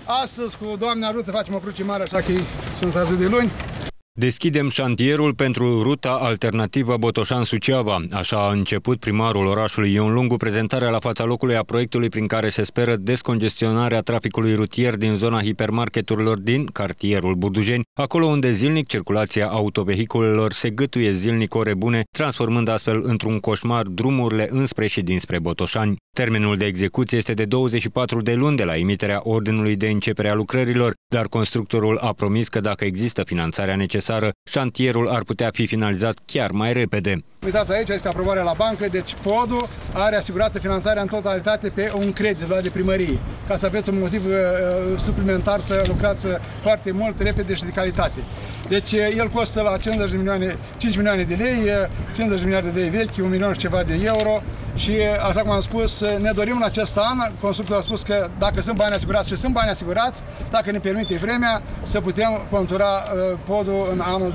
Astăzi, cu Doamne ajută, facem o cruce mare, așa că sunt azi de luni. Deschidem șantierul pentru ruta alternativă Botoșani-Suceava. Așa a început primarul orașului Ion Lungu prezentarea la fața locului a proiectului prin care se speră descongestionarea traficului rutier din zona hipermarketurilor din cartierul Burdujeni, acolo unde zilnic circulația autovehiculelor se gâtuie zilnic ore bune, transformând astfel într-un coșmar drumurile înspre și dinspre Botoșani. Termenul de execuție este de 24 de luni de la emiterea ordinului de începere a lucrărilor, dar constructorul a promis că dacă există finanțarea necesară, șantierul ar putea fi finalizat chiar mai repede. Uitați, aici este aprobarea la bancă, deci podul are asigurată finanțarea în totalitate pe un credit luat de primărie, ca să aveți un motiv suplimentar să lucrați foarte mult, repede și de calitate. Deci el costă la 5 milioane de lei, 50 de miliarde de lei vechi, 1 milion și ceva de euro. Și, așa cum am spus, ne dorim în acest an, constructorul a spus că dacă sunt bani asigurați și sunt bani asigurați, dacă ne permite vremea, să putem contura podul în anul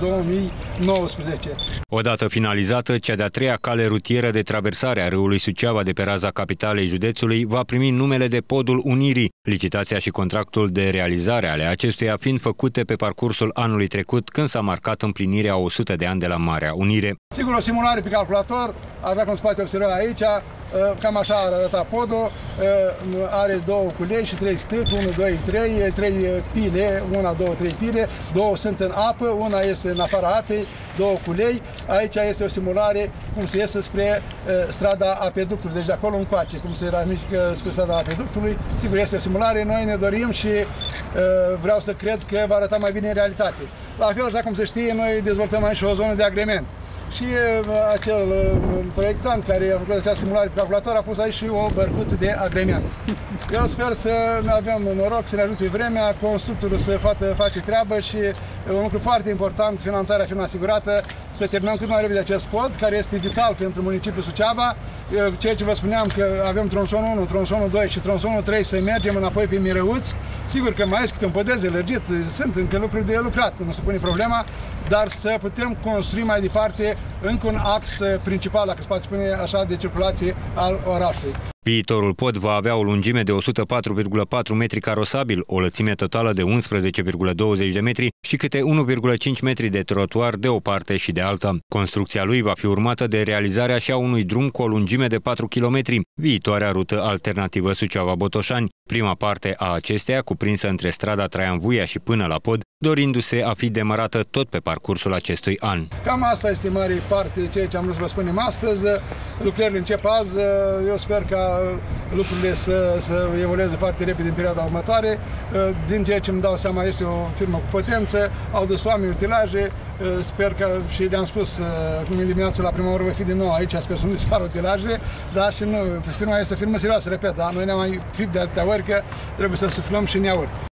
2019. Odată finalizată, cea de-a treia cale rutieră de traversare a râului Suceava de pe raza capitalei județului va primi numele de Podul Unirii, licitația și contractul de realizare ale acestuia fiind făcute pe parcursul anului trecut, când s-a marcat împlinirea 100 de ani de la Marea Unire. Sigur, o simulare pe calculator, așa cum se poate observa aici, cam așa arăta podul, are 2 culei și 3 stâlpi, 1, 2, 3 pile, 1, 2, 3 pile, 2 sunt în apă, una este în afara apei, 2 culei. Aici este o simulare cum se iese spre strada Apeductului, deci de acolo încoace, cum se ramifică spre strada Apeductului. Sigur, este o simulare, noi ne dorim și vreau să cred că va arăta mai bine în realitate. La fel, așa cum se știe, noi dezvoltăm aici o zonă de agrement. Și acel proiectant care a făcut acea simulare pe calculator a pus aici și o bărcuță de agrement. Eu sper să avem noroc, să ne ajute vremea, constructorul să face treabă și un lucru foarte important, finanțarea fiind asigurată, să terminăm cât mai repede acest pod, care este vital pentru municipiul Suceava. Ceea ce vă spuneam că avem tronsonul 1, tronsonul 2 și tronsonul 3 să mergem înapoi pe Mirăuți. Sigur că mai este câte un podez de lărgit, sunt încă lucruri de lucrat, nu se pune problema, dar să putem construi mai departe încă un ax principal, dacă se poate spune așa, de circulație al orașului. Viitorul pod va avea o lungime de 104,4 metri carosabil, o lățime totală de 11,20 de metri și câte 1,5 metri de trotuar de o parte și de alta. Construcția lui va fi urmată de realizarea și a unui drum cu o lungime de 4 km, viitoarea rută alternativă Suceava-Botoșani, prima parte a acesteia cuprinsă între strada Traian Vuia și până la pod, dorindu-se a fi demarată tot pe parcursul acestui an. Cam asta este mare parte de ceea ce am vrut să vă spunem astăzi. Lucrările încep azi, eu sper ca lucrurile să evolueze foarte repede în perioada următoare. Din ceea ce îmi dau seama, este o firmă cu potență, au dus oameni utilaje, sper că, și le-am spus cum e dimineața la prima oră voi fi din nou aici, sper să nu dispară utilajele, dar și nu, firma este o firmă serioasă, repet, dar noi ne-am mai fript de atâtea ori că trebuie să suflăm și în iaurt.